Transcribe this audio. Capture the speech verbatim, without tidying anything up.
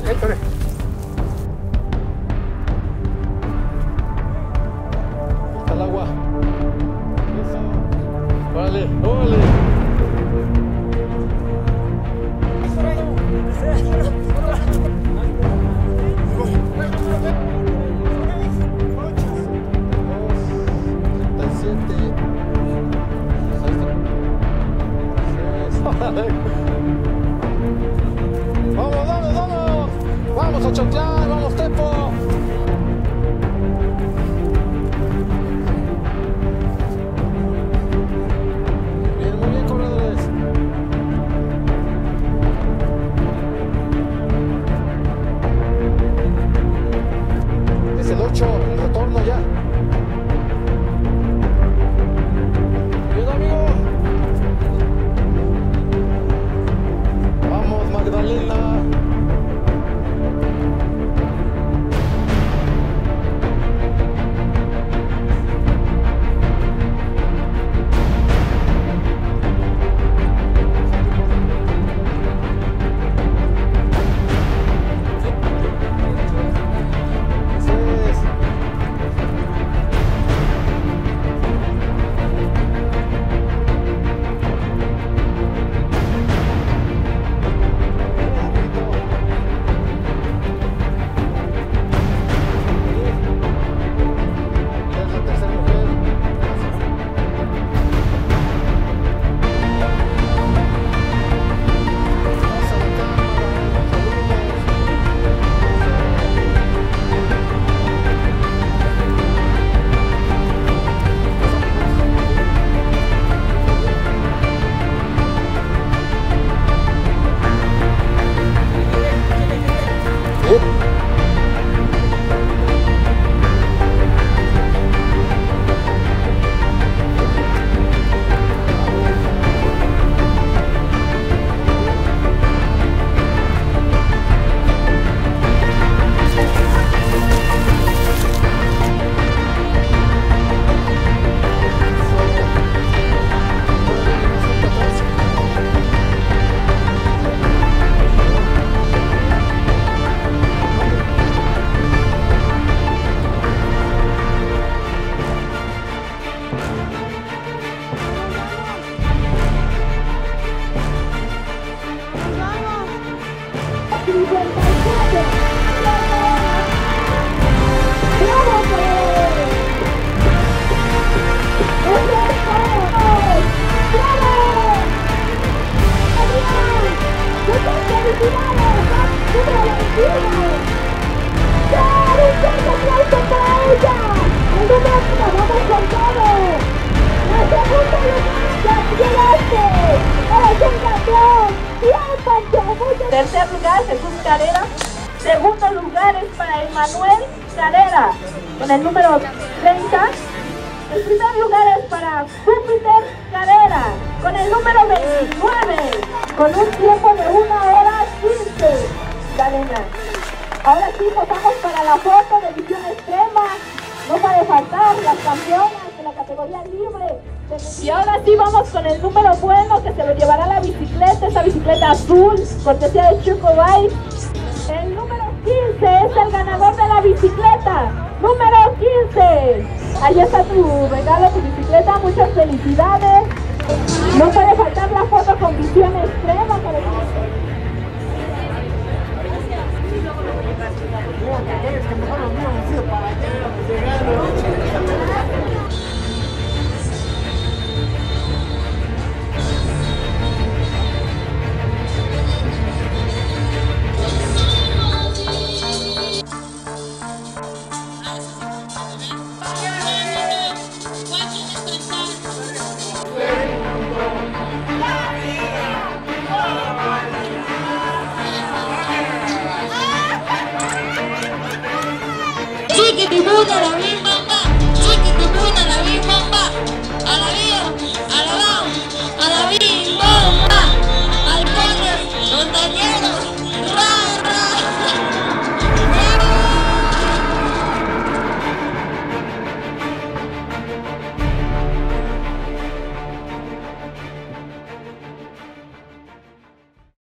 Échale. Está el agua. Eso. Órale, órale. Vamos, vamos, vamos. Vamos a chotear, vamos, Tepo. Bien, muy bien, corredores. Es el ocho, el retorno ya. Bien, amigo. Vamos, Magdalena. Tercer lugar, Jesús Carrera. Segundo lugar es para Emanuel Carrera, con el número treinta. El primer lugar es para Júpiter Carrera, con el número veintinueve, con un tiempo de una hora quince. Galena. Ahora sí, pasamos para la foto de visión extrema. No puede faltar las campeonas de la categoría libre. Y ahora sí vamos con el número bueno que se lo llevará la bicicleta, esa bicicleta azul, cortesía de Chuco Bike. El número quince es el ganador de la bicicleta. Número quince. Ahí está tu regalo, tu bicicleta. Muchas felicidades. No puede faltar la foto con visión extrema. Para que divulga la vida.